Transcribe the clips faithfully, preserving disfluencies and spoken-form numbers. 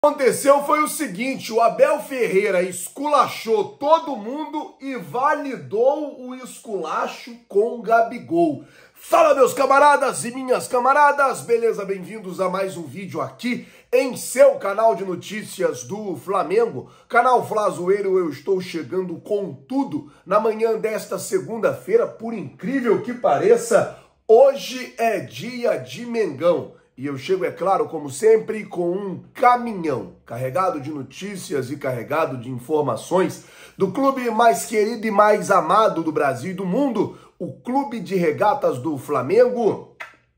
Aconteceu foi o seguinte, o Abel Ferreira esculachou todo mundo e validou o esculacho com o Gabigol. Fala, meus camaradas e minhas camaradas, beleza? Bem-vindos a mais um vídeo aqui em seu canal de notícias do Flamengo, canal Flazoeiro. Eu estou chegando com tudo na manhã desta segunda-feira, por incrível que pareça, hoje é dia de Mengão. E eu chego, é claro, como sempre, com um caminhão carregado de notícias e carregado de informações do clube mais querido e mais amado do Brasil e do mundo, o Clube de Regatas do Flamengo,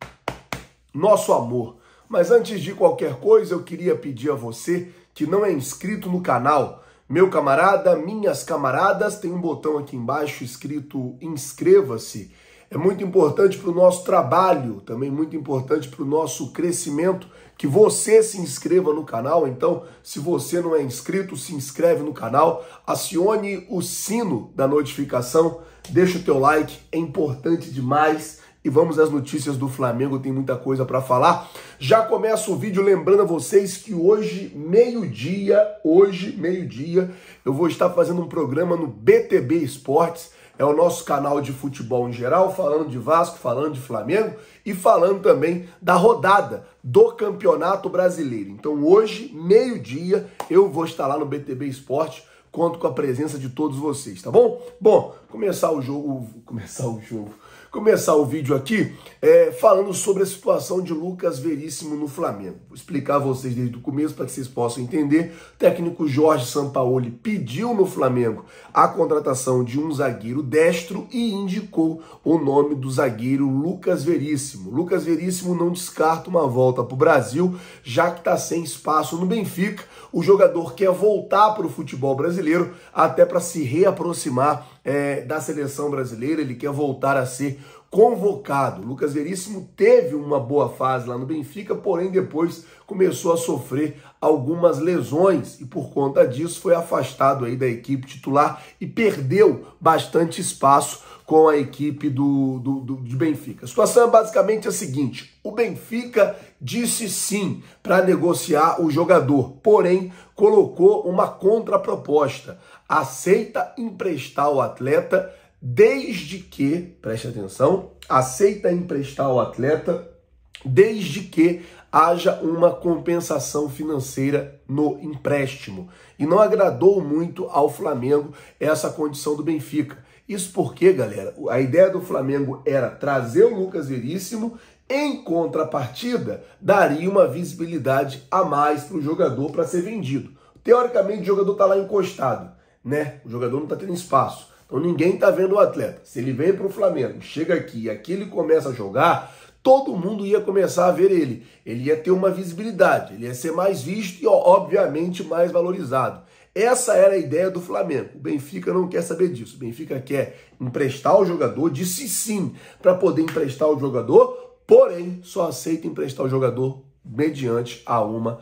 nosso amor. Mas antes de qualquer coisa, eu queria pedir a você que não é inscrito no canal, meu camarada, minhas camaradas, tem um botão aqui embaixo escrito inscreva-se. É muito importante para o nosso trabalho, também muito importante para o nosso crescimento, que você se inscreva no canal. Então, se você não é inscrito, se inscreve no canal, acione o sino da notificação, deixa o teu like, é importante demais. E vamos às notícias do Flamengo, tem muita coisa para falar. Já começa o vídeo lembrando a vocês que hoje, meio-dia, hoje, meio-dia, eu vou estar fazendo um programa no B T B Esportes. É o nosso canal de futebol em geral, falando de Vasco, falando de Flamengo e falando também da rodada do Campeonato Brasileiro. Então hoje, meio-dia, eu vou estar lá no B T B Esporte, conto com a presença de todos vocês, tá bom? Bom, começar o jogo, começar o jogo, começar o vídeo aqui é, falando sobre a situação de Lucas Veríssimo no Flamengo. Vou explicar a vocês desde o começo para que vocês possam entender. O técnico Jorge Sampaoli pediu no Flamengo a contratação de um zagueiro destro e indicou o nome do zagueiro Lucas Veríssimo. Lucas Veríssimo não descarta uma volta para o Brasil, já que está sem espaço no Benfica. O jogador quer voltar para o futebol brasileiro até para se reaproximar é, da seleção brasileira. Ele quer voltar a ser convocado. Lucas Veríssimo teve uma boa fase lá no Benfica, porém depois começou a sofrer algumas lesões e por conta disso foi afastado aí da equipe titular e perdeu bastante espaço com a equipe do, do, do, de Benfica. A situação é basicamente a seguinte: o Benfica disse sim para negociar o jogador, porém colocou uma contraproposta. Aceita emprestar o atleta desde que, preste atenção, aceita emprestar o atleta desde que haja uma compensação financeira no empréstimo. E não agradou muito ao Flamengo essa condição do Benfica. Isso porque, galera, a ideia do Flamengo era trazer o Lucas Veríssimo, em contrapartida, daria uma visibilidade a mais para o jogador para ser vendido. Teoricamente, o jogador está lá encostado, né? O jogador não está tendo espaço. Então ninguém está vendo o atleta. Se ele vem para o Flamengo, chega aqui e aqui ele começa a jogar, todo mundo ia começar a ver ele. Ele ia ter uma visibilidade, ele ia ser mais visto e, obviamente, mais valorizado. Essa era a ideia do Flamengo. O Benfica não quer saber disso. O Benfica quer emprestar o jogador, disse sim para poder emprestar o jogador, porém só aceita emprestar o jogador mediante a uma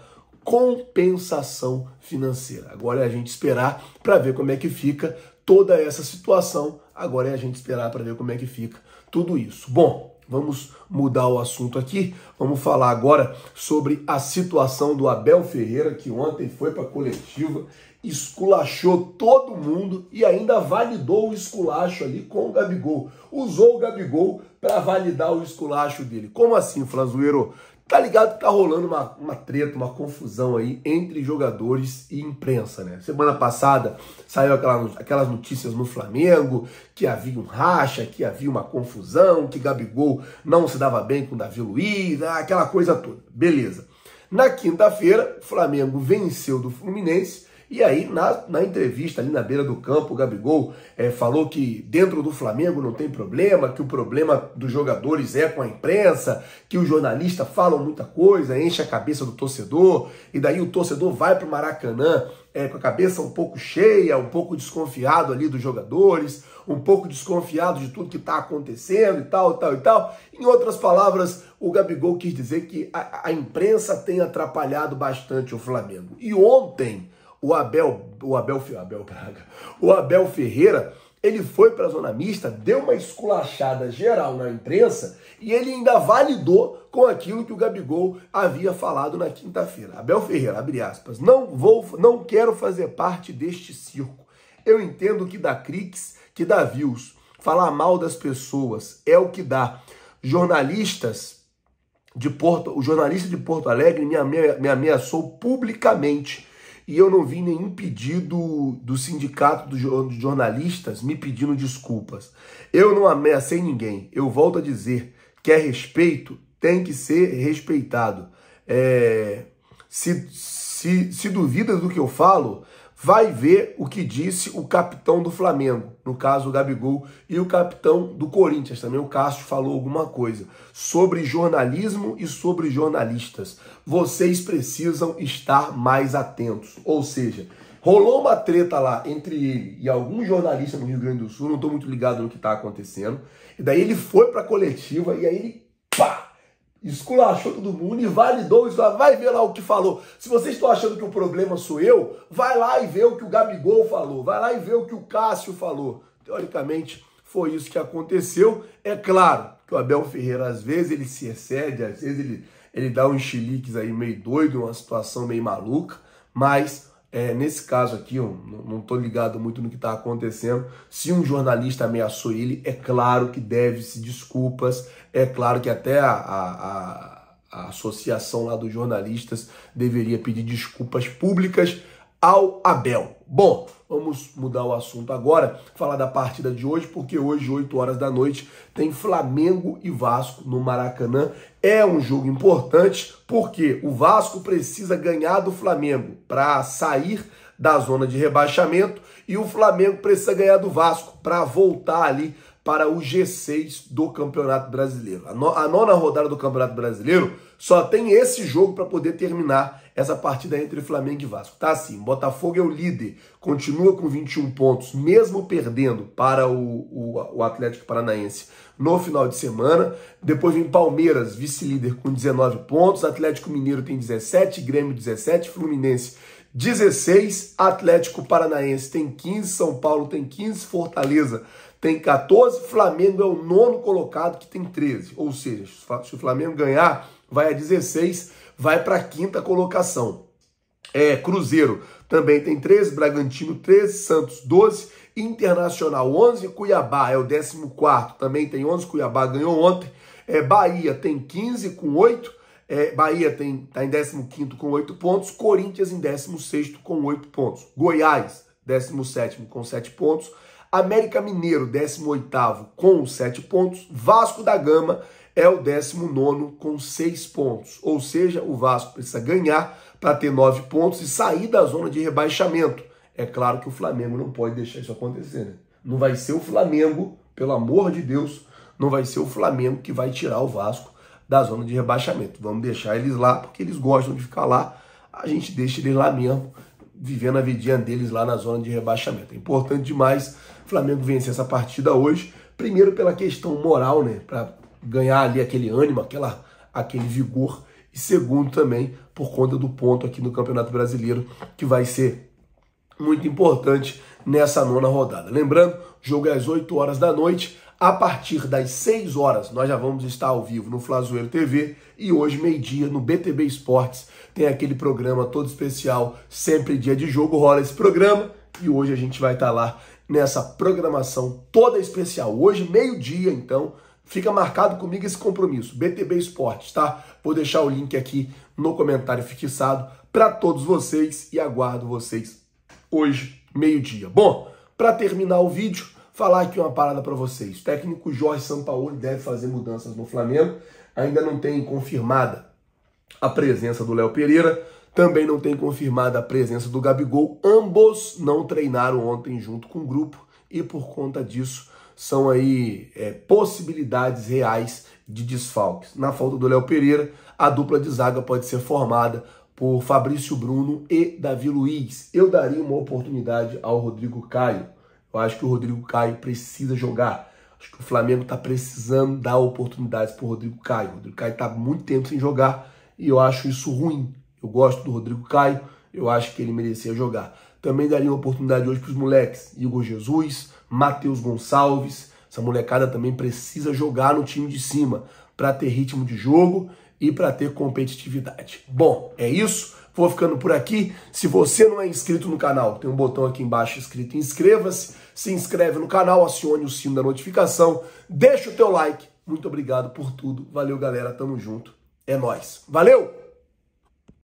compensação financeira. Agora é a gente esperar para ver como é que fica toda essa situação. Agora é a gente esperar para ver como é que fica tudo isso. Bom, vamos mudar o assunto aqui. Vamos falar agora sobre a situação do Abel Ferreira, que ontem foi para a coletiva, esculachou todo mundo e ainda validou o esculacho ali com o Gabigol. Usou o Gabigol para validar o esculacho dele. Como assim, Flazoeiro? Tá ligado que tá rolando uma, uma treta, uma confusão aí entre jogadores e imprensa, né? Semana passada saiu aquela, aquelas notícias no Flamengo que havia um racha, que havia uma confusão, que Gabigol não se dava bem com o Davi Luiz, aquela coisa toda. Beleza. Na quinta-feira, o Flamengo venceu do Fluminense. E aí, na, na entrevista ali na beira do campo, o Gabigol é, falou que dentro do Flamengo não tem problema, que o problema dos jogadores é com a imprensa, que os jornalistas falam muita coisa, enche a cabeça do torcedor, e daí o torcedor vai para o Maracanã é, com a cabeça um pouco cheia, um pouco desconfiado ali dos jogadores, um pouco desconfiado de tudo que está acontecendo e tal, tal e tal. Em outras palavras, o Gabigol quis dizer que a, a imprensa tem atrapalhado bastante o Flamengo. E ontem o Abel, o Abel, Abel Braga, o Abel Ferreira ele foi para a zona mista, deu uma esculachada geral na imprensa e ele ainda validou com aquilo que o Gabigol havia falado na quinta-feira. Abel Ferreira, abre aspas, não vou, não quero fazer parte deste circo. Eu entendo que dá cliques, que dá views. Falar mal das pessoas é o que dá. Jornalistas de Porto, o jornalista de Porto Alegre me, ame, me ameaçou publicamente e eu não vi nenhum pedido do sindicato dos jornalistas me pedindo desculpas. Eu não ameacei ninguém. Eu volto a dizer que é respeito, tem que ser respeitado. É, se, se, se duvida do que eu falo, vai ver o que disse o capitão do Flamengo, no caso o Gabigol, e o capitão do Corinthians, também o Cássio, falou alguma coisa sobre jornalismo e sobre jornalistas. Vocês precisam estar mais atentos. Ou seja, rolou uma treta lá entre ele e algum jornalista no Rio Grande do Sul, não estou muito ligado no que está acontecendo, e daí ele foi para a coletiva e aí ele, pá, esculachou todo mundo e validou isso. Vai ver lá o que falou. Se vocês estão achando que o problema sou eu, vai lá e vê o que o Gabigol falou. Vai lá e vê o que o Cássio falou. Teoricamente, foi isso que aconteceu. É claro que o Abel Ferreira, às vezes, ele se excede, às vezes ele, ele dá uns chiliques aí meio doido, uma situação meio maluca, mas... É, nesse caso aqui, eu não estou ligado muito no que está acontecendo. Se um jornalista ameaçou ele, é claro que deve-se desculpas. É claro que até a, a, a associação lá dos jornalistas deveria pedir desculpas públicas ao Abel. Bom, vamos mudar o assunto agora, falar da partida de hoje, porque hoje, oito horas da noite, tem Flamengo e Vasco no Maracanã. É um jogo importante, porque o Vasco precisa ganhar do Flamengo para sair da zona de rebaixamento e o Flamengo precisa ganhar do Vasco para voltar ali para o G seis do Campeonato Brasileiro. A, no, a nona rodada do Campeonato Brasileiro só tem esse jogo para poder terminar essa partida entre Flamengo e Vasco. Tá assim, Botafogo é o líder, continua com vinte e um pontos, mesmo perdendo para o, o, o Atlético Paranaense no final de semana. Depois vem Palmeiras, vice-líder, com dezenove pontos, Atlético Mineiro tem dezessete, Grêmio dezessete, Fluminense dezesseis, Atlético Paranaense tem quinze, São Paulo tem quinze, Fortaleza tem quatorze, Flamengo é o nono colocado que tem treze. Ou seja, se o Flamengo ganhar, vai a dezesseis, vai para a quinta colocação. É, Cruzeiro também tem treze, Bragantino treze, Santos doze, Internacional onze, Cuiabá é o décimo quarto, também tem onze, Cuiabá ganhou ontem. É, Bahia tem quinze com oito, é, Bahia tem, tá em décimo quinto com oito pontos, Corinthians em décimo sexto com oito pontos, Goiás décimo sétimo com sete pontos, América Mineiro, décimo oitavo com sete pontos. Vasco da Gama é o décimo nono com seis pontos. Ou seja, o Vasco precisa ganhar para ter nove pontos e sair da zona de rebaixamento. É claro que o Flamengo não pode deixar isso acontecer, né? Não vai ser o Flamengo, pelo amor de Deus, não vai ser o Flamengo que vai tirar o Vasco da zona de rebaixamento. Vamos deixar eles lá, porque eles gostam de ficar lá. A gente deixa eles lá mesmo, vivendo a vidinha deles lá na zona de rebaixamento. É importante demais o Flamengo vencer essa partida hoje, primeiro pela questão moral, né, para ganhar ali aquele ânimo, aquela, aquele vigor, e segundo também por conta do ponto aqui no Campeonato Brasileiro, que vai ser muito importante nessa nona rodada. Lembrando, jogo é às oito horas da noite, a partir das seis horas nós já vamos estar ao vivo no Flazoeiro T V e hoje, meio-dia, no B T B Esportes, tem aquele programa todo especial, sempre dia de jogo, rola esse programa e hoje a gente vai estar lá nessa programação toda especial. Hoje, meio-dia, então, fica marcado comigo esse compromisso, B T B Esportes, tá? Vou deixar o link aqui no comentário fixado para todos vocês e aguardo vocês hoje, meio-dia. Bom, para terminar o vídeo, falar aqui uma parada para vocês. O técnico Jorge Sampaoli deve fazer mudanças no Flamengo. Ainda não tem confirmada a presença do Léo Pereira. Também não tem confirmada a presença do Gabigol. Ambos não treinaram ontem junto com o grupo. E por conta disso, são aí é, possibilidades reais de desfalques. Na falta do Léo Pereira, a dupla de zaga pode ser formada por Fabrício Bruno e Davi Luiz. Eu daria uma oportunidade ao Rodrigo Caio. Eu acho que o Rodrigo Caio precisa jogar. Acho que o Flamengo está precisando dar oportunidades para o Rodrigo Caio. O Rodrigo Caio está há muito tempo sem jogar e eu acho isso ruim. Eu gosto do Rodrigo Caio, eu acho que ele merecia jogar. Também daria uma oportunidade hoje para os moleques, Igor Jesus, Matheus Gonçalves. Essa molecada também precisa jogar no time de cima para ter ritmo de jogo e para ter competitividade. Bom, é isso. Vou ficando por aqui. Se você não é inscrito no canal, tem um botão aqui embaixo escrito inscreva-se. Se inscreve no canal, acione o sino da notificação, deixa o teu like. Muito obrigado por tudo. Valeu, galera. Tamo junto. É nóis. Valeu!